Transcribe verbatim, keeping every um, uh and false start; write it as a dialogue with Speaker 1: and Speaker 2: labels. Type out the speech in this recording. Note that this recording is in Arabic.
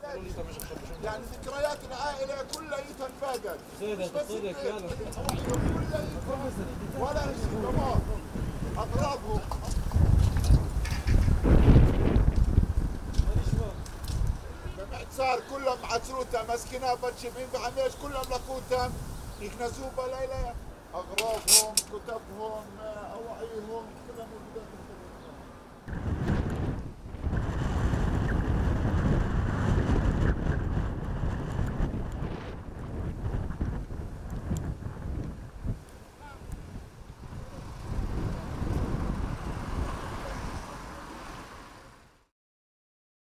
Speaker 1: يعني ذكريات العائله كلها انبادت.
Speaker 2: صدق صدق يلا
Speaker 1: ولا شيء تمام اقربهم. صار كلهم عشروتا مسكينها بتشبين بعميش كلهم لقوتهم يكنسوا بليلة اغراض.